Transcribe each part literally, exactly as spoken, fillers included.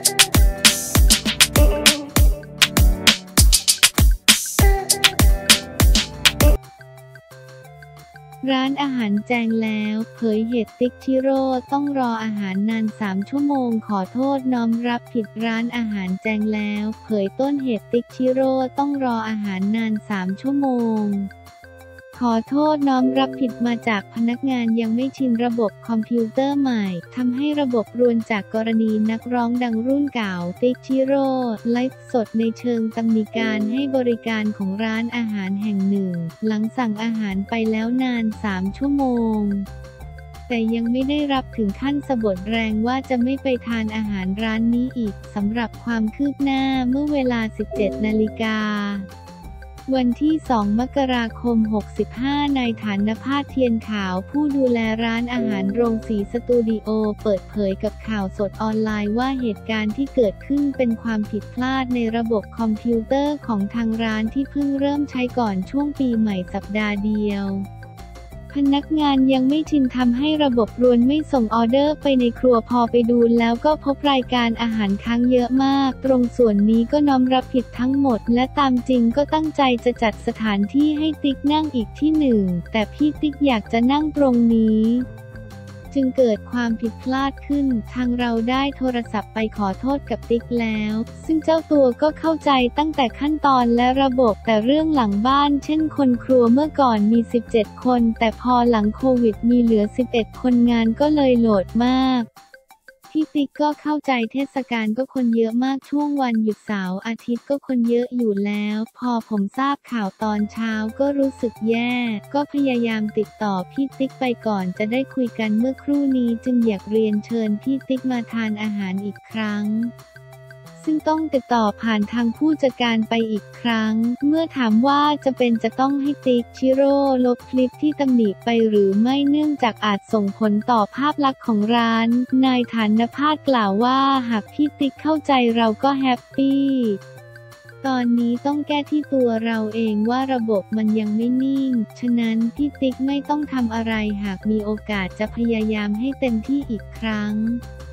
ร้านอาหารแจงแล้วเผยเหตุติ๊กชิโร่ต้องรออาหารนานสามชั่วโมงขอโทษน้อมรับผิดร้านอาหารแจงแล้วเผยต้นเหตุติ๊กชิโร่ต้องรออาหารนานสามชั่วโมงขอโทษน้อมรับผิดมาจากพนักงานยังไม่ชินระบบคอมพิวเตอร์ใหม่ทำให้ระบบรวนจากกรณีนักร้องดังรุ่นเก่าติ๊กชิโร่ไลฟ์สดในเชิงตำหนิการให้บริการของร้านอาหารแห่งหนึ่งหลังสั่งอาหารไปแล้วนานสามชั่วโมงแต่ยังไม่ได้รับถึงขั้นสะบัดแรงว่าจะไม่ไปทานอาหารร้านนี้อีกสำหรับความคืบหน้าเมื่อเวลา สิบเจ็ดนาฬิกาวันที่สองมกราคมหกสิบห้านายฐานภาสเทียนขาวผู้ดูแลร้านอาหารโรงสีสตูดิโอเปิดเผยกับข่าวสดออนไลน์ว่าเหตุการณ์ที่เกิดขึ้นเป็นความผิดพลาดในระบบคอมพิวเตอร์ของทางร้านที่เพิ่งเริ่มใช้ก่อนช่วงปีใหม่สัปดาห์เดียวพนักงานยังไม่ชินทำให้ระบบรวนไม่ส่งออเดอร์ไปในครัวพอไปดูแล้วก็พบรายการอาหารค้างเยอะมากตรงส่วนนี้ก็น้อมรับผิดทั้งหมดและตามจริงก็ตั้งใจจะจัดสถานที่ให้ติ๊กนั่งอีกที่หนึ่งแต่พี่ติ๊กอยากจะนั่งตรงนี้จึงเกิดความผิดพลาดขึ้นทางเราได้โทรศัพท์ไปขอโทษกับติ๊กแล้วซึ่งเจ้าตัวก็เข้าใจตั้งแต่ขั้นตอนและระบบแต่เรื่องหลังบ้านเช่นคนครัวเมื่อก่อนมีสิบเจ็ดคนแต่พอหลังโควิดมีเหลือสิบเอ็ดคนงานก็เลยโหลดมากพี่ติ๊กก็เข้าใจเทศกาลก็คนเยอะมากช่วงวันหยุดเสาร์อาทิตย์ก็คนเยอะอยู่แล้วพอผมทราบข่าวตอนเช้าก็รู้สึกแย่ก็พยายามติดต่อพี่ติ๊กไปก่อนจะได้คุยกันเมื่อครู่นี้จึงอยากเรียนเชิญพี่ติ๊กมาทานอาหารอีกครั้งซึ่งต้องติดต่อผ่านทางผู้จัดการไปอีกครั้งเมื่อถามว่าจะเป็นจะต้องให้ติ๊กชิโร่ลบคลิปที่ตำหนิไปหรือไม่เนื่องจากอาจส่งผลต่อภาพลักษณ์ของร้านนายฐานภาสกล่าวว่าหากพี่ติ๊กเข้าใจเราก็แฮปปี้ตอนนี้ต้องแก้ที่ตัวเราเองว่าระบบมันยังไม่นิ่งฉะนั้นพี่ติ๊กไม่ต้องทำอะไรหากมีโอกาสจะพยายามให้เต็มที่อีกครั้ง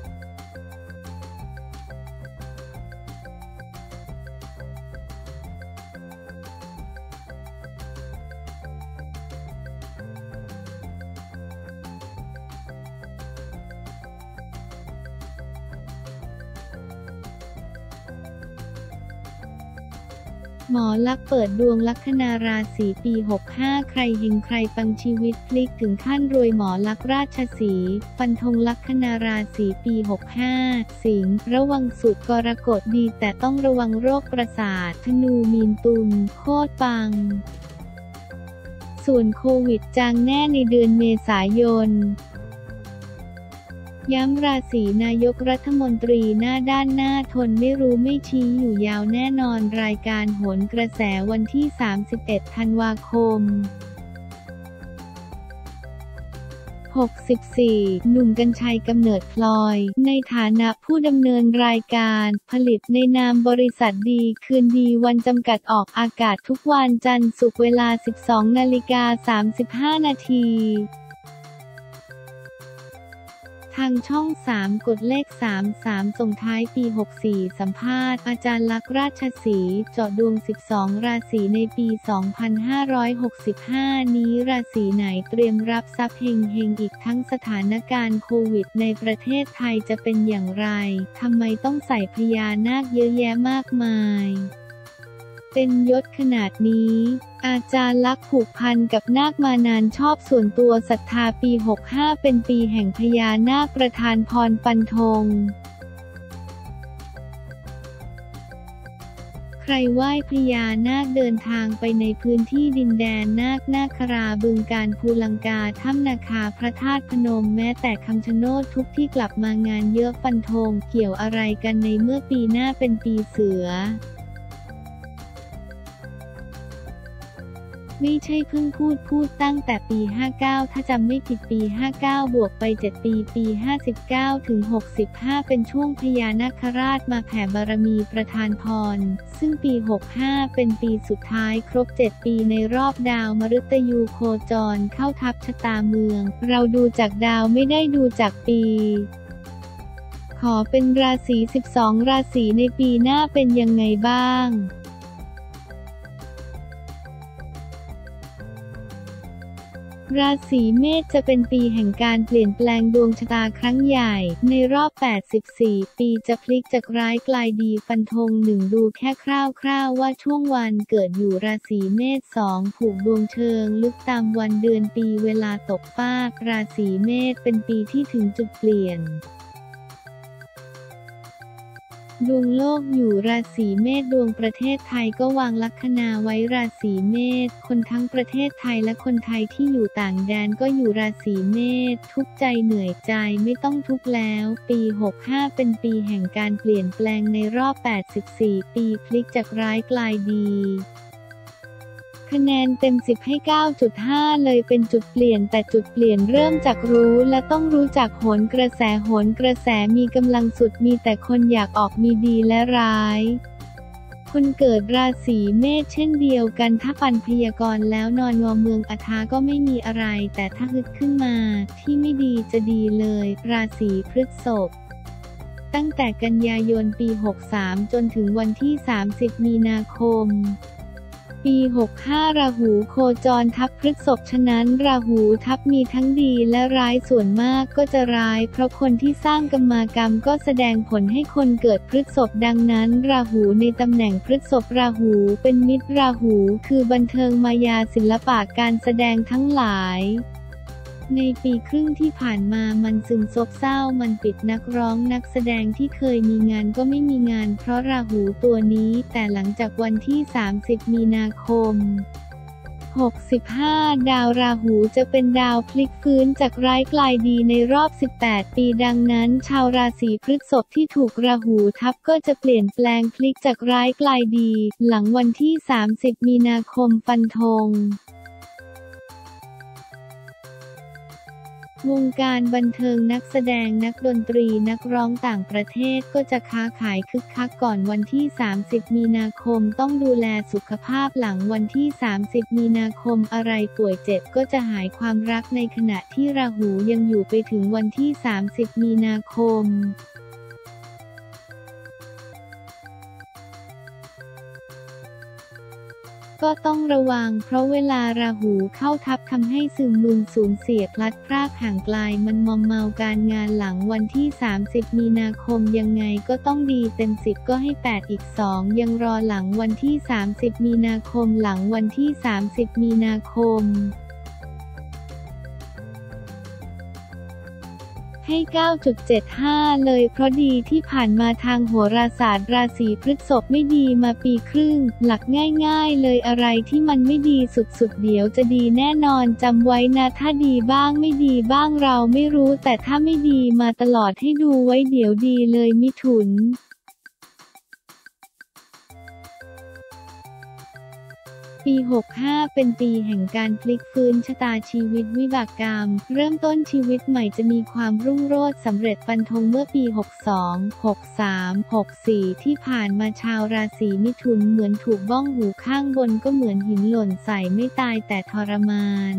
หมอลักษณ์เปิดดวงลัคนาราศีปีหกห้าใครเฮงใครปังชีวิตพลิกถึงขั้นรวยหมอลักษณ์ราชสีห์ฟันธงลัคนาราศีปีหกห้าสิงห์ระวังสุดกรกฎดีแต่ต้องระวังโรคประสาทธนูมีนตุลโคตรปังส่วนโควิดจางแน่ในเดือนเมษายนย้ำราศีนายกรัฐมนตรีหน้าด้านหน้าทนไม่รู้ไม่ชี้อยู่ยาวแน่นอนรายการโหนกระแสวันที่สามสิบเอ็ดธันวาคมหกสิบสี่หนุ่มกรรชัยกำเนิดพลอยในฐานะผู้ดำเนินรายการผลิตในนามบริษัทดีคืนดีวันจำกัดออกอากาศทุกวันจันทร์ศุกร์เวลา สิบสองนาฬิกาสามสิบห้านาทีทางช่องสามกดเลขสามสิบสามส่งท้ายปีหกสี่สัมภาษณ์อาจารย์ลักษณ์ราชสีห์เจาะดวงสิบสองราศีในปีสองพันห้าร้อยหกสิบห้านี้ราศีไหนเตรียมรับทรัพย์เฮงเฮงอีกทั้งสถานการณ์โควิดในประเทศไทยจะเป็นอย่างไรทำไมต้องใส่พญานาคเยอะแยะมากมายเป็นยศขนาดนี้อาจารย์ลักษณ์ผูกพันกับนาคมานานชอบส่วนตัวศรัทธาปีหกห้าเป็นปีแห่งพญานาคประทานพรฟันธงใครไหว้พญานาคเดินทางไปในพื้นที่ดินแดนนาคนาคราบึงกาฬภูลังกาถ้ำนาคาพระธาตุพนมแม้แต่คำชะโนดทุกที่กลับมางานเยอะฟันธงเกี่ยวอะไรกันในเมื่อปีหน้าเป็นปีเสือไม่ใช่เพิ่งพูดพูดตั้งแต่ปีห้าเก้าถ้าจำไม่ผิดปีห้าเก้าบวกไปเจ็ดปีปีห้าสิบเก้าถึงหกสิบห้าเป็นช่วงพญานาคราชมาแผ่บารมีประทานพรซึ่งปีหกห้าเป็นปีสุดท้ายครบเจ็ดปีในรอบดาวมฤตยูโคจรเข้าทับชะตาเมืองเราดูจากดาวไม่ได้ดูจากปีขอเป็นราศีสิบสองราศีในปีหน้าเป็นยังไงบ้างราศีเมษจะเป็นปีแห่งการเปลี่ยนแปลงดวงชะตาครั้งใหญ่ในรอบแปดสิบสี่ปีจะพลิกจากร้ายกลายดีฟันธงหนึ่งดูแค่คร่าวๆว่าช่วงวันเกิดอยู่ราศีเมษสองผูกดวงเชิงลึกตามวันเดือนปีเวลาตกฟากราศีเมษเป็นปีที่ถึงจุดเปลี่ยนดวงโลกอยู่ราศีเมษดวงประเทศไทยก็วางลัคนาไว้ราศีเมษคนทั้งประเทศไทยและคนไทยที่อยู่ต่างแดนก็อยู่ราศีเมษทุกข์ใจเหนื่อยใจไม่ต้องทุกข์แล้วปีหกห้าเป็นปีแห่งการเปลี่ยนแปลงในรอบแปดสิบสี่ปีพลิกจากร้ายกลายดีคะแนนเต็มสิบให้ เก้าจุดห้า เลยเป็นจุดเปลี่ยนแต่จุดเปลี่ยนเริ่มจากรู้และต้องรู้จักโหนกระแสโหนกระแสมีกำลังสุดมีแต่คนอยากออกมีดีและร้ายคนเกิดราศีเมษเช่นเดียวกันถ้าปันพยากรณ์แล้วนอนงอเมืองอาทาก็ไม่มีอะไรแต่ถ้าฮึดขึ้นมาที่ไม่ดีจะดีเลยราศีพฤษภตั้งแต่กันยายนปีหกสามจนถึงวันที่สามสิบมีนาคมปีหกห้าราหูโคจรทับพฤษภฉะนั้นราหูทับมีทั้งดีและร้ายส่วนมากก็จะร้ายเพราะคนที่สร้างกรรมากรรมก็แสดงผลให้คนเกิดพฤษภดังนั้นราหูในตำแหน่งพฤษภราหูเป็นมิตรราหูคือบันเทิงมายาศิลปะการแสดงทั้งหลายในปีครึ่งที่ผ่านมามันซึมซบเศร้ามันปิดนักร้องนักแสดงที่เคยมีงานก็ไม่มีงานเพราะราหูตัวนี้แต่หลังจากวันที่สามสิบมีนาคมหกสิบห้าดาวราหูจะเป็นดาวพลิกฟื้นจากร้ายกลายดีในรอบสิบแปดปีดังนั้นชาวราศีพฤษภที่ถูกราหูทับก็จะเปลี่ยนแปลงพลิกจากร้ายกลายดีหลังวันที่สามสิบมีนาคมฟันธงวงการบันเทิงนักแสดงนักดนตรีนักร้องต่างประเทศก็จะค้าขายคึกคักก่อนวันที่สามสิบมีนาคมต้องดูแลสุขภาพหลังวันที่สามสิบมีนาคมอะไรป่วยเจ็บก็จะหายความรักในขณะที่ราหูยังอยู่ไปถึงวันที่สามสิบมีนาคมก็ต้องระวังเพราะเวลาราหูเข้าทับทำให้ซึมมึนสูญเสียพลัดพรากห่างไกลมันมอมเมาการงานหลังวันที่สามสิบมีนาคมยังไงก็ต้องดีเต็มสิบก็ให้แปดอีกสองยังรอหลังวันที่สามสิบมีนาคมหลังวันที่สามสิบมีนาคมให้ เก้าจุดเจ็ดห้า เลยเพราะดีที่ผ่านมาทางโหราศาสตร์ราศีพฤษภไม่ดีมาปีครึ่งหลักง่ายๆเลยอะไรที่มันไม่ดีสุดๆเดี๋ยวจะดีแน่นอนจำไว้นะถ้าดีบ้างไม่ดีบ้างเราไม่รู้แต่ถ้าไม่ดีมาตลอดให้ดูไว้เดี๋ยวดีเลยมิถุนปีหกห้าเป็นปีแห่งการพลิกฟื้นชะตาชีวิตวิบากกรรมเริ่มต้นชีวิตใหม่จะมีความรุ่งโรจน์สำเร็จฟันธงเมื่อปีหกสอง หกสาม หกสี่ที่ผ่านมาชาวราศีมิถุนเหมือนถูกบ้องหูข้างบนก็เหมือนหินหล่นใส่ไม่ตายแต่ทรมาน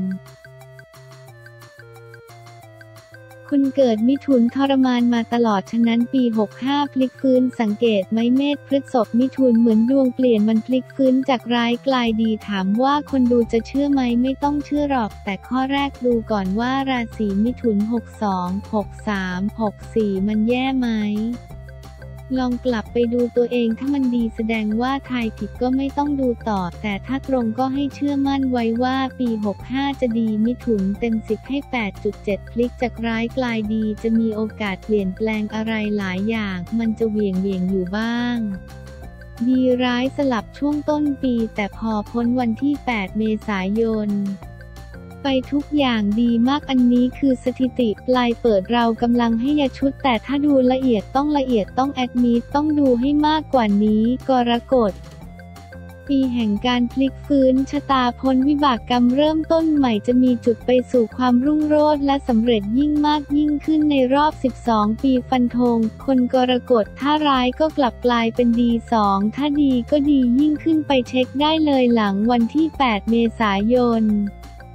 คุณเกิดมิถุนทรมานมาตลอดฉะนั้นปีหกห้าพลิกฟื้นสังเกตไหมเมษพฤษภมิถุนเหมือนดวงเปลี่ยนมันพลิกฟื้นจากร้ายกลายดีถามว่าคนดูจะเชื่อไหมไม่ต้องเชื่อหรอกแต่ข้อแรกดูก่อนว่าราศีมิถุนหกสอง หกสาม หกสี่มันแย่ไหมลองกลับไปดูตัวเองถ้ามันดีแสดงว่าทายผิดก็ไม่ต้องดูต่อแต่ถ้าตรงก็ให้เชื่อมั่นไว้ว่าปีหกห้าจะดีมิถุนเต็มสิบให้ แปดจุดเจ็ด พลิกจากร้ายกลายดีจะมีโอกาสเปลี่ยนแปลงอะไรหลายอย่างมันจะเหวี่ยงเวี่ยงอยู่บ้างดีร้ายสลับช่วงต้นปีแต่พอพ้นวันที่แปดเมษายนไปทุกอย่างดีมากอันนี้คือสถิติปลายเปิดเรากำลังให้ยาชุดแต่ถ้าดูละเอียดต้องละเอียดต้องแอดมิดต้องดูให้มากกว่านี้กรกฎปีแห่งการพลิกฟื้นชะตาพ้นวิบากกรรมเริ่มต้นใหม่จะมีจุดไปสู่ความรุ่งโรจน์และสำเร็จยิ่งมากยิ่งขึ้นในรอบสิบสองปีฟันธงคนกรกฎถ้าร้ายก็กลับกลายเป็นดีสองถ้าดีก็ดียิ่งขึ้นไปเช็คได้เลยหลังวันที่แปดเมษายน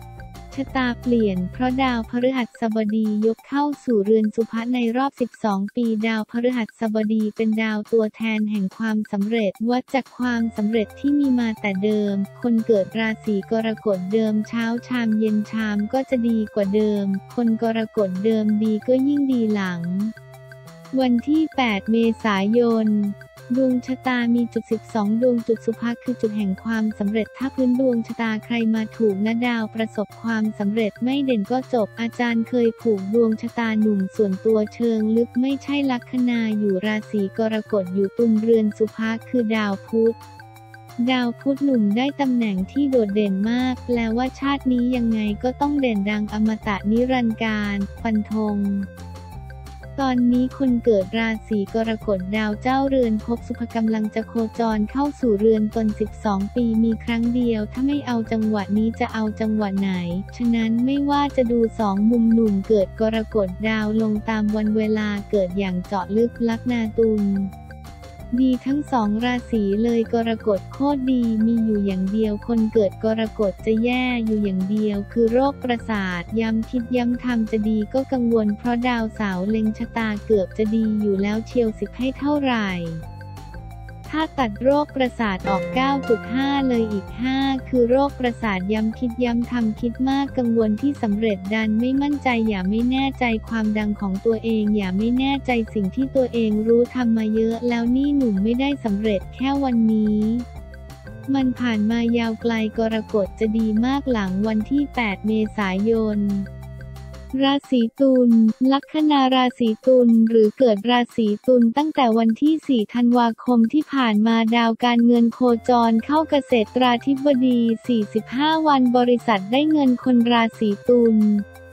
ชะตาเปลี่ยนเพราะดาวพฤหัสบดียกเข้าสู่เรือนสุภะในรอบสิบสองปีดาวพฤหัสบดีเป็นดาวตัวแทนแห่งความสำเร็จวัดจากความสำเร็จที่มีมาแต่เดิมคนเกิดราศีกรกฎเดิมเช้าชามเย็นชามก็จะดีกว่าเดิมคนกรกฎเดิมดีก็ยิ่งดีหลังวันที่แปดเมษายนดวงชะตามีจุดสิบสองดวงจุดสุภะคือจุดแห่งความสำเร็จถ้าพื้นดวงชะตาใครมาถูกนะดาวประสบความสำเร็จไม่เด่นก็จบอาจารย์เคยผูกดวงชะตาหนุ่มส่วนตัวเชิงลึกไม่ใช่ลัคนาอยู่ราศีกรกฎอยู่ตุลเรือนสุภะคือดาวพุธดาวพุธหนุ่มได้ตำแหน่งที่โดดเด่นมากแปลว่าชาตินี้ยังไงก็ต้องเด่นดังอมตะนิรันดร์กาลฟันธงตอนนี้คนเกิดราศีกรกฎดาวเจ้าเรือนภพสุภกำลังจะโคจรเข้าสู่เรือนตนสิบสองปีมีครั้งเดียวถ้าไม่เอาจังหวะนี้จะเอาจังหวะไหนฉะนั้นไม่ว่าจะดูสองมุมหนุ่มเกิดกรกฎดาวลงตามวันเวลาเกิดอย่างเจาะลึกลัคนาตุลดีทั้งสองราศีเลยกรกฎโคตรดีมีอยู่อย่างเดียวคนเกิดกรกฎจะแย่อยู่อย่างเดียวคือโรคประสาทย้ำคิดย้ำทำจะดีก็กังวลเพราะดาวเสาร์เล็งชะตาเกือบจะดีอยู่แล้วเชียวสิบให้เท่าไหร่ถ้าตัดโรคประสาทออก เก้าจุดห้า เลยอีกห้าคือโรคประสาทย้ำคิดย้ำทำคิดมากกังวลที่สำเร็จดันไม่มั่นใจอย่าไม่แน่ใจความดังของตัวเองอย่าไม่แน่ใจสิ่งที่ตัวเองรู้ทำมาเยอะแล้วนี่หนุ่มไม่ได้สำเร็จแค่วันนี้มันผ่านมายาวไกลกรกฎจะดีมากหลังวันที่แปดเมษายนราศีตุลลัคนาราศีตุลหรือเกิดราศีตุลตั้งแต่วันที่สี่ธันวาคมที่ผ่านมาดาวการเงินโคจรเข้าเกษตราธิบดีสี่สิบห้าวันบริษัทได้เงินคนราศีตุล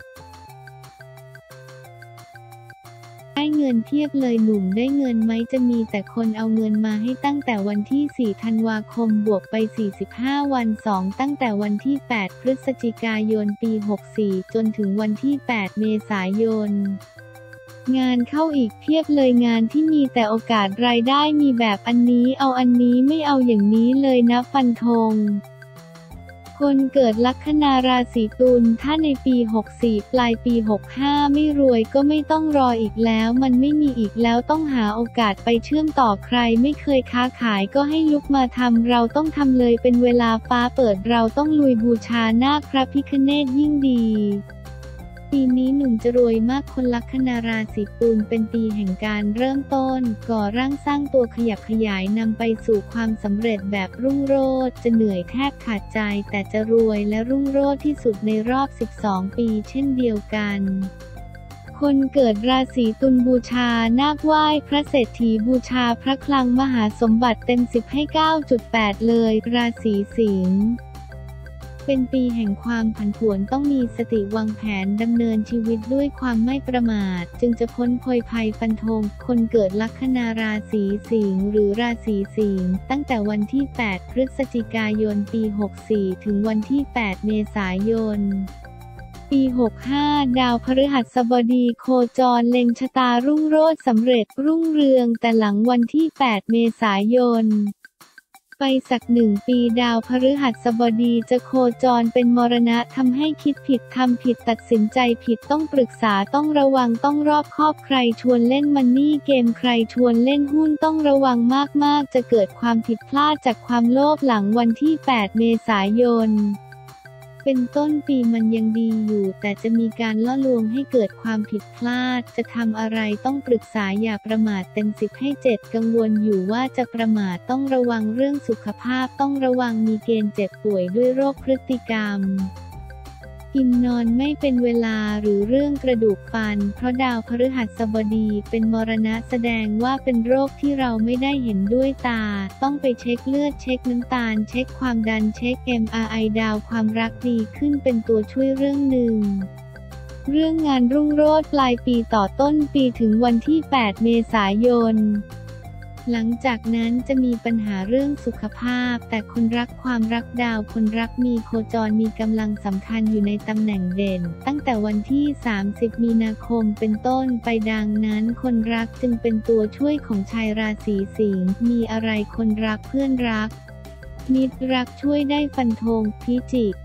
ได้เงินเทียบเลยหนุ่มได้เงินไหมจะมีแต่คนเอาเงินมาให้ตั้งแต่วันที่สี่ธันวาคมบวกไปสี่สิบห้าวันสองตั้งแต่วันที่แปดพฤศจิกายนปีหกสี่จนถึงวันที่แปดเมษายนงานเข้าอีกเพียบเลยงานที่มีแต่โอกาสรายได้มีแบบอันนี้เอาอันนี้ไม่เอาอย่างนี้เลยนะฟันธงคนเกิดลัคนาราศีตุลถ้าในปีหกสี่ปลายปีหกห้าไม่รวยก็ไม่ต้องรออีกแล้วมันไม่มีอีกแล้วต้องหาโอกาสไปเชื่อมต่อใครไม่เคยค้าขายก็ให้ลุกมาทำเราต้องทำเลยเป็นเวลาฟ้าเปิดเราต้องลุยบูชานาคพระพิฆเนศยิ่งดีปีนี้หนุ่มจะรวยมากคนลัคนาราศีตุลเป็นปีแห่งการเริ่มต้นก่อร่างสร้างตัวขยับขยายนำไปสู่ความสำเร็จแบบรุ่งโรจน์จะเหนื่อยแทบขาดใจแต่จะรวยและรุ่งโรจน์ที่สุดในรอบสิบสองปีเช่นเดียวกันคนเกิดราศีตุลบูชานาคไหว้พระเศรษฐีบูชาพระคลังมหาสมบัติเต็มสิบให้ เก้าจุดแปด เลยราศีสิงห์เป็นปีแห่งความผันผวนต้องมีสติวางแผนดำเนินชีวิตด้วยความไม่ประมาทจึงจะพ้นโพยภัยฟันธงคนเกิดลัคนาราศีสิงห์หรือราศีสิงห์ตั้งแต่วันที่แปดพฤศจิกายนปีหกสี่ถึงวันที่แปดเมษายนปีหกห้าดาวพฤหัสบดีโคจรเล็งชะตารุ่งโรจน์สำเร็จรุ่งเรืองแต่หลังวันที่แปดเมษายนไปสักหนึ่งปีดาวพฤหัสบดีจะโคจรเป็นมรณะทำให้คิดผิดทำผิดตัดสินใจผิดต้องปรึกษาต้องระวังต้องรอบคอบใครชวนเล่นมันนี่เกมใครชวนเล่นหุ้นต้องระวังมากๆจะเกิดความผิดพลาดจากความโลภหลังวันที่แปดเมษายนเป็นต้นปีมันยังดีอยู่แต่จะมีการล่อลวงให้เกิดความผิดพลาดจะทำอะไรต้องปรึกษาอย่าประมาทเต็มสิบให้เจ็ดกังวลอยู่ว่าจะประมาทต้องระวังเรื่องสุขภาพต้องระวังมีเกณฑ์เจ็บป่วยด้วยโรคพฤติกรรมกินนอนไม่เป็นเวลาหรือเรื่องกระดูกฟันเพราะดาวพฤหัสบดีเป็นมรณะแสดงว่าเป็นโรคที่เราไม่ได้เห็นด้วยตาต้องไปเช็คเลือดเช็คน้ำตาลเช็คความดันเช็ค เอ็ม อาร์ ไอ ดาวความรักดีขึ้นเป็นตัวช่วยเรื่องหนึ่งเรื่องงานรุ่งโรจน์ปลายปีต่อต้นปีถึงวันที่แปดเมษายนหลังจากนั้นจะมีปัญหาเรื่องสุขภาพแต่คนรักความรักดาวคนรักมีโคจรมีกำลังสำคัญอยู่ในตำแหน่งเด่นตั้งแต่วันที่สามสิบมีนาคมเป็นต้นไปดังนั้นคนรักจึงเป็นตัวช่วยของชายราศีสิงห์มีอะไรคนรักเพื่อนรักมิตรรักช่วยได้ฟันธงพิจิก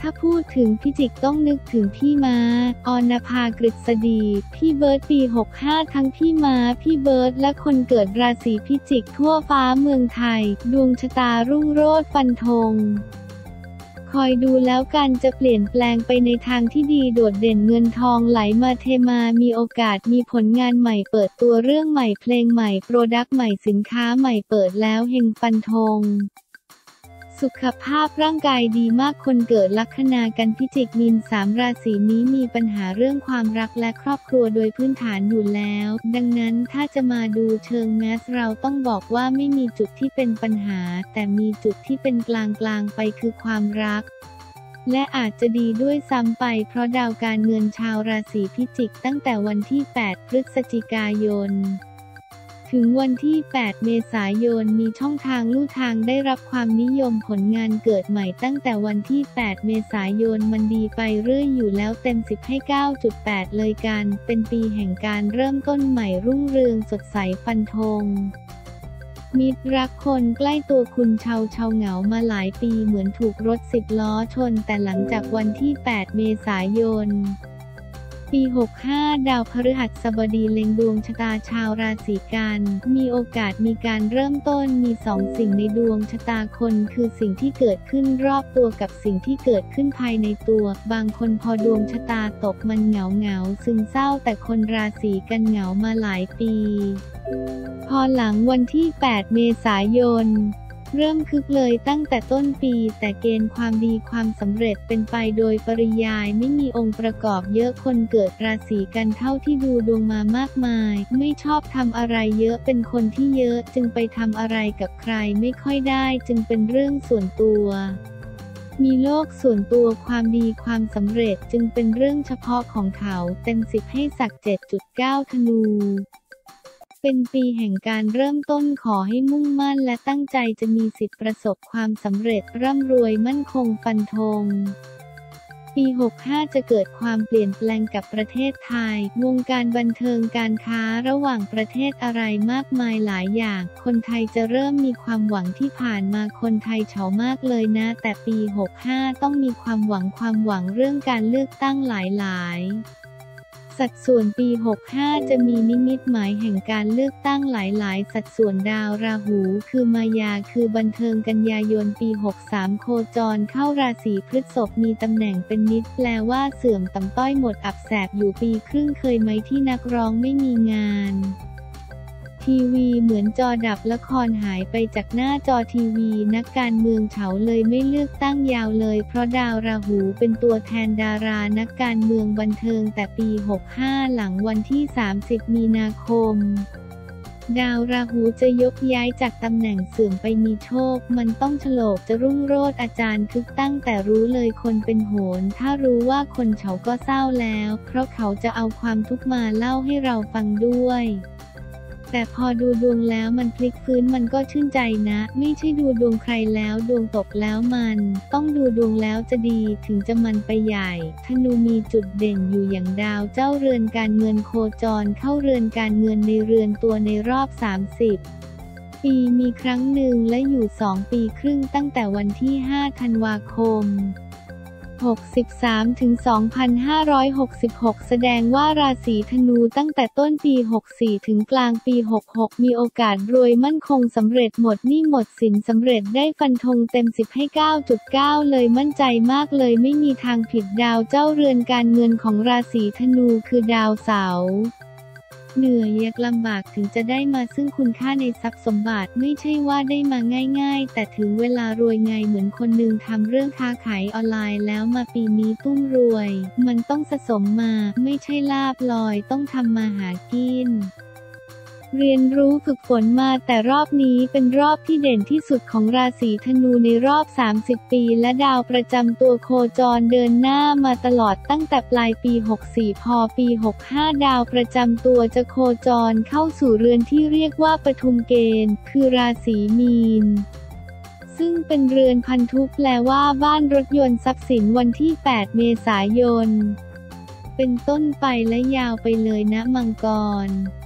ถ้าพูดถึงพิจิกต้องนึกถึงพี่ม้า อรณภากฤษฎี พี่เบิร์ดปีหกห้าทั้งพี่ม้าพี่เบิร์ดและคนเกิดราศีพิจิกทั่วฟ้าเมืองไทยดวงชะตารุ่งโรจน์ฟันธงคอยดูแล้วกันจะเปลี่ยนแปลงไปในทางที่ดีโดดเด่นเงินทองไหลมาเทมามีโอกาสมีผลงานใหม่เปิดตัวเรื่องใหม่เพลงใหม่โปรดักต์ใหม่สินค้าใหม่เปิดแล้วเฮงฟันธงสุขภาพร่างกายดีมากคนเกิดลัคนากันพิจิกมีนสามราศีนี้มีปัญหาเรื่องความรักและครอบครัวโดยพื้นฐานอยู่แล้วดังนั้นถ้าจะมาดูเชิงแมสเราต้องบอกว่าไม่มีจุดที่เป็นปัญหาแต่มีจุดที่เป็นกลางกลางไปคือความรักและอาจจะดีด้วยซ้ำไปเพราะดาวการเงินชาวราศีพิจิกตั้งแต่วันที่แปดพฤศจิกายนถึงวันที่แปดเมษายนมีช่องทางลู่ทางได้รับความนิยมผลงานเกิดใหม่ตั้งแต่วันที่แปดเมษายนมันดีไปเรื่อยอยู่แล้วเต็มสิบให้ เก้าจุดแปด เลยกันเป็นปีแห่งการเริ่มต้นใหม่รุ่งเรืองสดใสฟันธงมิตรรักคนใกล้ตัวคุณเชาเชาเหงามาหลายปีเหมือนถูกรถสิบล้อชนแต่หลังจากวันที่แปดเมษายนปีหกห้าดาวพฤหัสบดีเล็งดวงชะตาชาวราศีกันมีโอกาสมีการเริ่มต้นมีสองสิ่งในดวงชะตาคนคือสิ่งที่เกิดขึ้นรอบตัวกับสิ่งที่เกิดขึ้นภายในตัวบางคนพอดวงชะตาตกมันเหงาเหงาซึมเศร้าแต่คนราศีกันเหงามาหลายปีพอหลังวันที่แปดเมษายนเริ่มคึกเลยตั้งแต่ต้นปีแต่เกณฑ์ความดีความสำเร็จเป็นไปโดยปริยายไม่มีองค์ประกอบเยอะคนเกิดราศีกันเท่าที่ดูดวงมามากมายไม่ชอบทำอะไรเยอะเป็นคนที่เยอะจึงไปทำอะไรกับใครไม่ค่อยได้จึงเป็นเรื่องส่วนตัวมีโลกส่วนตัวความดีความสำเร็จจึงเป็นเรื่องเฉพาะของเขาเต็มสิบให้สัก เจ็ดจุดเก้า ธนูเป็นปีแห่งการเริ่มต้นขอให้มุ่งมั่นและตั้งใจจะมีสิทธิประสบความสำเร็จร่ำรวยมั่นคงฟันธงปีหกห้าจะเกิดความเปลี่ยนแปลงกับประเทศไทยวงการบันเทิงการค้าระหว่างประเทศอะไรมากมายหลายอย่างคนไทยจะเริ่มมีความหวังที่ผ่านมาคนไทยเฉามากเลยนะแต่ปีหกห้าต้องมีความหวังความหวังเรื่องการเลือกตั้งหลายๆสัดส่วนปีหกห้าจะมีนิมิตหมายแห่งการเลือกตั้งหลายๆสัดส่วนดาวราหูคือมายาคือบันเทิงกันยายนปีหกสามโคจรเข้าราศีพฤษภมีตำแหน่งเป็นนิดแปลว่าเสื่อมต่ำต้อยหมดอับแสบอยู่ปีครึ่งเคยไหมที่นักร้องไม่มีงานทีวีเหมือนจอดับละครหายไปจากหน้าจอทีวีนักการเมืองเฉาเลยไม่เลือกตั้งยาวเลยเพราะดาวราหูเป็นตัวแทนดารานักการเมืองบันเทิงแต่ปีหกห้าหลังวันที่สามสิบมีนาคมดาวราหูจะยกย้ายจากตำแหน่งเสื่อมไปมีโชคมันต้องโฉลกจะรุ่งโรจน์อาจารย์คึกตั้งแต่รู้เลยคนเป็นโหรถ้ารู้ว่าคนเฉาก็เศร้าแล้วเพราะเขาจะเอาความทุกข์มาเล่าให้เราฟังด้วยแต่พอดูดวงแล้วมันพลิกฟื้นมันก็ชื่นใจนะไม่ใช่ดูดวงใครแล้วดวงตกแล้วมันต้องดูดวงแล้วจะดีถึงจะมันไปใหญ่ธนูมีจุดเด่นอยู่อย่างดาวเจ้าเรือนการเงินโคจรเข้าเรือนการเงินในเรือนตัวในรอบสามสิบปีมีครั้งหนึ่งและอยู่สองปีครึ่งตั้งแต่วันที่ห้าธันวาคมหกสิบสามถึงสองพันห้าร้อยหกสิบหกแสดงว่าราศีธนูตั้งแต่ต้นปีหกสี่ถึงกลางปีหกหกมีโอกาสรวยมั่นคงสำเร็จหมดหนี้หมดสินสำเร็จได้ฟันธงเต็มสิบให้ เก้าจุดเก้า เลยมั่นใจมากเลยไม่มีทางผิดดาวเจ้าเรือนการเงินของราศีธนูคือดาวเสาร์เหนื่อยยากลำบากถึงจะได้มาซึ่งคุณค่าในทรัพย์สมบัติไม่ใช่ว่าได้มาง่ายๆแต่ถึงเวลารวยไงเหมือนคนหนึ่งทำเรื่องค้าขายออนไลน์แล้วมาปีนี้ตุ้มรวยมันต้องสะสมมาไม่ใช่ลาภลอยต้องทำมาหากินเรียนรู้ฝึกฝนมาแต่รอบนี้เป็นรอบที่เด่นที่สุดของราศีธนูในรอบสามสิบปีและดาวประจำตัวโคจรเดินหน้ามาตลอดตั้งแต่ปลายปีหกสี่พอปีหกห้าดาวประจำตัวจะโคจรเข้าสู่เรือนที่เรียกว่าปทุมเกณฑ์คือราศีมีนซึ่งเป็นเรือนพันธุแปลว่าบ้านรถยนต์ทรัพย์สินวันที่แปดเมษายนเป็นต้นไปและยาวไปเลยนะมังกรค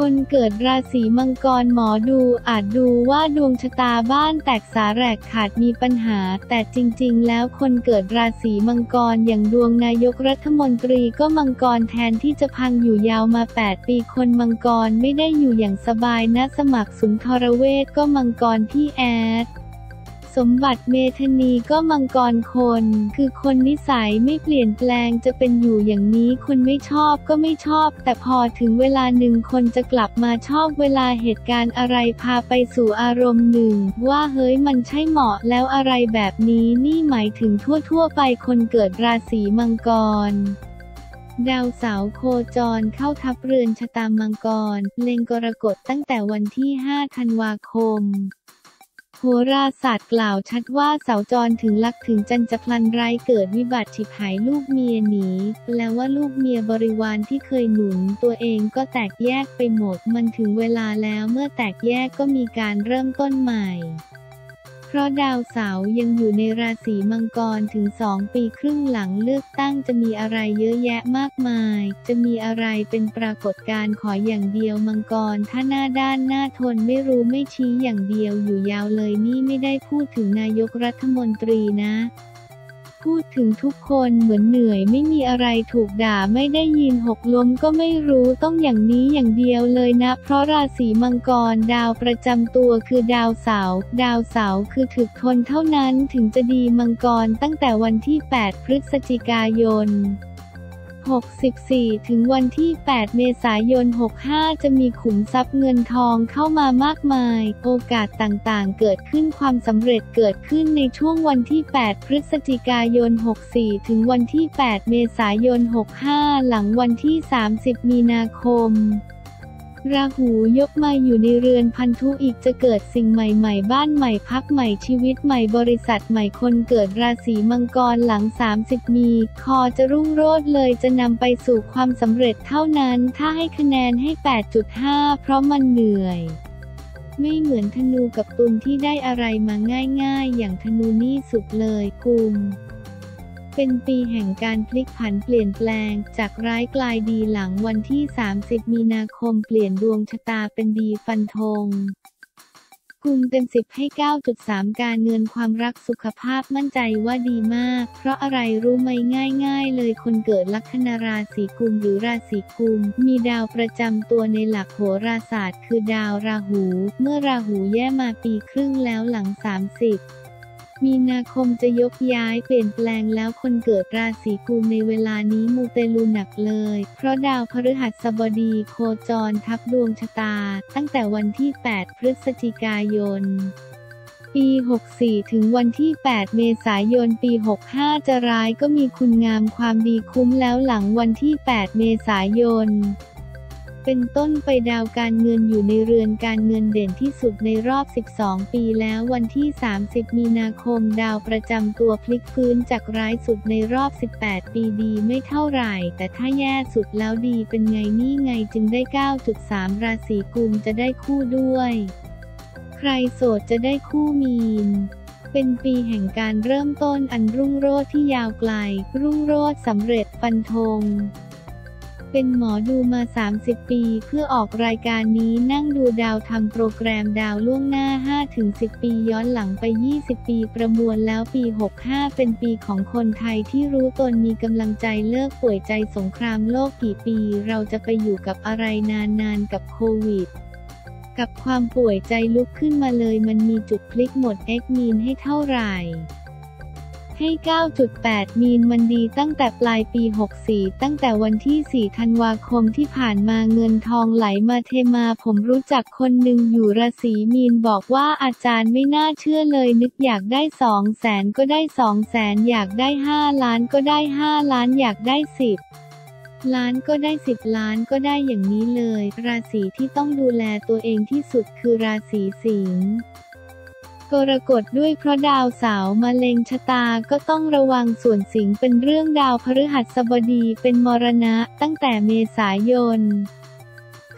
คนเกิดราศีมังกรหมอดูอาจดูว่าดวงชะตาบ้านแตกสาแหรกขาดมีปัญหาแต่จริงๆแล้วคนเกิดราศีมังกรอย่างดวงนายกรัฐมนตรีก็มังกรแทนที่จะพังอยู่ยาวมาแปดปีคนมังกรไม่ได้อยู่อย่างสบายนะสมัครสุนทรเวชก็มังกรพี่แอดสมบัติเมธานีก็มังกรคนคือคนนิสัยไม่เปลี่ยนแปลงจะเป็นอยู่อย่างนี้คนไม่ชอบก็ไม่ชอบแต่พอถึงเวลาหนึ่งคนจะกลับมาชอบเวลาเหตุการณ์อะไรพาไปสู่อารมณ์หนึ่งว่าเฮ้ยมันใช่เหมาะแล้วอะไรแบบนี้นี่หมายถึงทั่วๆไปคนเกิดราศีมังกรดาวเสาร์โคจรเข้าทับเรือนชะตามังกรเล็งกรกฎตั้งแต่วันที่ห้าธันวาคมโหราศาสตร์กล่าวชัดว่าเสาจรถึงลักถึงจันจะพลันร้ายเกิดวิบัติฉิบหายลูกเมียหนีแปลว่าลูกเมียบริวารที่เคยหนุนตัวเองก็แตกแยกไปหมดมันถึงเวลาแล้วเมื่อแตกแยกก็มีการเริ่มต้นใหม่เพราะดาวเสาร์ยังอยู่ในราศีมังกรถึงสองปีครึ่งหลังเลือกตั้งจะมีอะไรเยอะแยะมากมายจะมีอะไรเป็นปรากฏการณ์ขออย่างเดียวมังกรถ้าหน้าด้านหน้าทนไม่รู้ไม่ชี้อย่างเดียวอยู่ยาวเลยนี่ไม่ได้พูดถึงนายกรัฐมนตรีนะพูดถึงทุกคนเหมือนเหนื่อยไม่มีอะไรถูกด่าไม่ได้ยินหกล้มก็ไม่รู้ต้องอย่างนี้อย่างเดียวเลยนะเพราะราศีมังกรดาวประจำตัวคือดาวเสาร์ดาวเสาร์คือถึกทนเท่านั้นถึงจะดีมังกรตั้งแต่วันที่แปดพฤศจิกายนหกสิบสี่ถึงวันที่แปดเมษายนหกห้าจะมีขุมทรัพย์เงินทองเข้ามามากมายโอกาสต่างๆเกิดขึ้นความสำเร็จเกิดขึ้นในช่วงวันที่แปดพฤศจิกายนหกสี่ถึงวันที่แปดเมษายนหกห้าหลังวันที่สามสิบมีนาคมราหูยกมาอยู่ในเรือนพันธุอีกจะเกิดสิ่งใหม่ๆบ้านใหม่พักใหม่ชีวิตใหม่บริษัทใหม่คนเกิดราศีมังกรหลังสามสิบมีคอจะรุ่งโรจน์เลยจะนำไปสู่ความสำเร็จเท่านั้นถ้าให้คะแนนให้ แปดจุดห้า เพราะมันเหนื่อยไม่เหมือนธนูกับตุลที่ได้อะไรมาง่ายๆอย่างธนูนี่สุดเลยกุมเป็นปีแห่งการพลิกผันเปลี่ยนแปลงจากร้ายกลายดีหลังวันที่สามสิบมีนาคมเปลี่ยนดวงชะตาเป็นดีฟันธงกุมเต็มสิบให้ เก้าจุดสาม การเงินความรักสุขภาพมั่นใจว่าดีมากเพราะอะไรรู้ไหมง่ายๆเลยคนเกิดลัคนาราศีกุมหรือราศีกุมมีดาวประจำตัวในหลักโหราศาสตร์คือดาวราหูเมื่อราหูแย่มาปีครึ่งแล้วหลังสามสิบมีนาคมจะยกย้ายเปลี่ยนแปลงแล้วคนเกิดราศีกุมในเวลานี้มูเตลูหนักเลยเพราะดาวพฤหัสบดีโคจรทับดวงชะตาตั้งแต่วันที่แปดพฤศจิกายนปีหกสี่ถึงวันที่แปดเมษายนปีหกห้าจะร้ายก็มีคุณงามความดีคุ้มแล้วหลังวันที่แปดเมษายนเป็นต้นไปดาวการเงินอยู่ในเรือนการเงินเด่นที่สุดในรอบสิบสองปีแล้ววันที่สามสิบมีนาคมดาวประจำตัวพลิกฟื้นจากร้ายสุดในรอบสิบแปดปีดีไม่เท่าไหร่แต่ถ้าแย่สุดแล้วดีเป็นไงนี่ไงจึงได้ เก้าจุดสาม ราศีกุมจะได้คู่ด้วยใครโสดจะได้คู่มีนเป็นปีแห่งการเริ่มต้นอันรุ่งโรจน์ที่ยาวไกลรุ่งโรจน์สำเร็จฟันธงเป็นหมอดูมาสามสิบปีเพื่อออกรายการนี้นั่งดูดาวทำโปรแกรมดาวล่วงหน้า ห้าถึงสิบ ปีย้อนหลังไปยี่สิบปีประมวลแล้วปีหกห้าเป็นปีของคนไทยที่รู้ตนมีกำลังใจเลิกป่วยใจสงครามโลกกี่ปีเราจะไปอยู่กับอะไรนานๆกับโควิดกับความป่วยใจลุกขึ้นมาเลยมันมีจุดพลิกหมดเอ็กมีนให้เท่าไหร่ให้ เก้าจุดแปด มีนมันดีตั้งแต่ปลายปีหกสี่ตั้งแต่วันที่สี่ธันวาคมที่ผ่านมาเงินทองไหลมาเทมาผมรู้จักคนหนึ่งอยู่ราศีมีนบอกว่าอาจารย์ไม่น่าเชื่อเลยนึกอยากได้สองแสนก็ได้สองแสนอยากได้ห้าล้านก็ได้ห้าล้านอยากได้สิบล้านก็ได้สิบล้านก็ได้อย่างนี้เลยราศีที่ต้องดูแลตัวเองที่สุดคือราศีสิงห์กรกฎด้วยเพราะดาวเสาร์มาเล็งชะตาก็ต้องระวังส่วนสิงห์เป็นเรื่องดาวพฤหัสบดีเป็นมรณะตั้งแต่เมษายนใ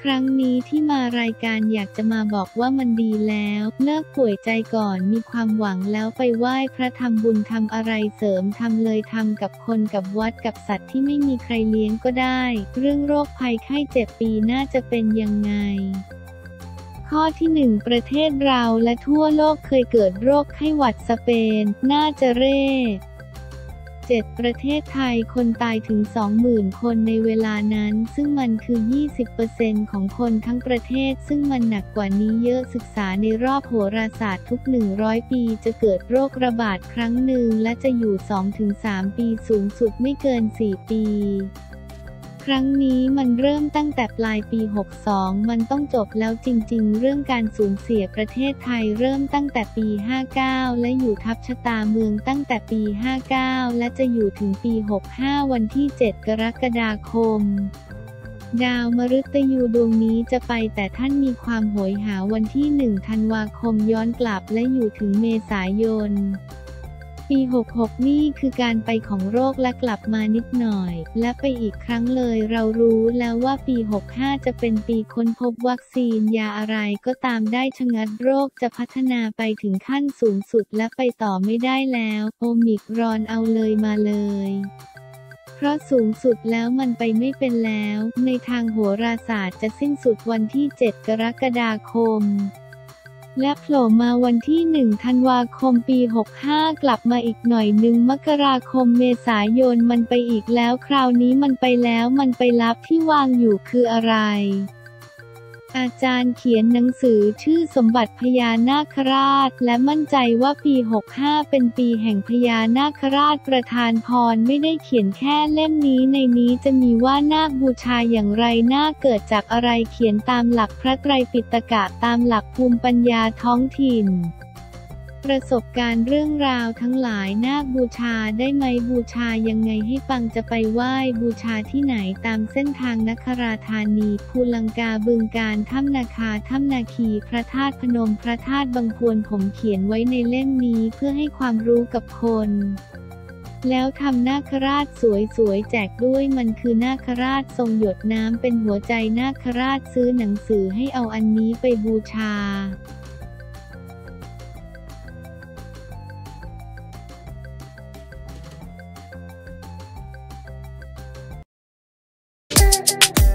ครั้งนี้ที่มารายการอยากจะมาบอกว่ามันดีแล้วเลิกป่วยใจก่อนมีความหวังแล้วไปไหว้พระทำบุญทำอะไรเสริมทำเลยทำกับคนกับวัดกับสัตว์ที่ไม่มีใครเลี้ยงก็ได้เรื่องโรคภัยไข้เจ็บปีหน้าจะเป็นยังไงข้อที่หนึ่งประเทศเราและทั่วโลกเคยเกิดโรคไข้หวัดสเปนน่าจะเร่ เจ็ด ประเทศไทยคนตายถึง สองหมื่น คนในเวลานั้นซึ่งมันคือ ยี่สิบเปอร์เซ็นต์ ของคนทั้งประเทศซึ่งมันหนักกว่านี้เยอะศึกษาในรอบโหราศาสตร์ทุก หนึ่งร้อย ปีจะเกิดโรคระบาดครั้งหนึ่งและจะอยู่ สองถึงสาม ปีสูงสุดไม่เกิน สี่ ปีครั้งนี้มันเริ่มตั้งแต่ปลายปี หกสอง มันต้องจบแล้วจริงๆเรื่องการสูญเสียประเทศไทยเริ่มตั้งแต่ปี ห้าเก้า และอยู่ทับชะตาเมืองตั้งแต่ปี ห้าเก้า และจะอยู่ถึงปี หกห้า วันที่ เจ็ด กรกฎาคมดาวมฤตยูดวงนี้จะไปแต่ท่านมีความโหยหาวันที่ หนึ่ง ธันวาคมย้อนกลับและอยู่ถึงเมษายนปี หกหก นี่คือการไปของโรคและกลับมานิดหน่อยและไปอีกครั้งเลยเรารู้แล้วว่าปี หกห้า จะเป็นปีค้นพบวัคซีนยาอะไรก็ตามได้ชะงัดโรคจะพัฒนาไปถึงขั้นสูงสุดและไปต่อไม่ได้แล้วโอมิครอนเอาเลยมาเลยเพราะสูงสุดแล้วมันไปไม่เป็นแล้วในทางโหราศาสตร์จะสิ้นสุดวันที่ เจ็ด กรกฎาคมและโผล่มาวันที่ หนึ่ง ธันวาคมปี หกห้า กลับมาอีกหน่อยหนึ่งมกราคมเมษายนมันไปอีกแล้วคราวนี้มันไปแล้วมันไปลับที่วางอยู่คืออะไรอาจารย์เขียนหนังสือชื่อสมบัติพญานาคราชและมั่นใจว่าปี หกห้า เป็นปีแห่งพญานาคราชประทานพรไม่ได้เขียนแค่เล่มนี้ในนี้จะมีว่านาคบูชาอย่างไรนาคเกิดจากอะไรเขียนตามหลักพระไตรปิฎกะตามหลักภูมิปัญญาท้องถิ่นประสบการณ์เรื่องราวทั้งหลายนาคบูชาได้ไหมบูชายังไงให้ปังจะไปไหว้บูชาที่ไหนตามเส้นทางนคราธานีภูลังกาบึงกาฬถ้ำนาคาถ้ำนาคีพระธาตุพนมพระธาตุบางพวนผมเขียนไว้ในเล่มนี้เพื่อให้ความรู้กับคนแล้วทำนาคราชสวยๆแจกด้วยมันคือนาคราชทรงหยดน้ำเป็นหัวใจนาคราชซื้อหนังสือให้เอาอันนี้ไปบูชา Thank you.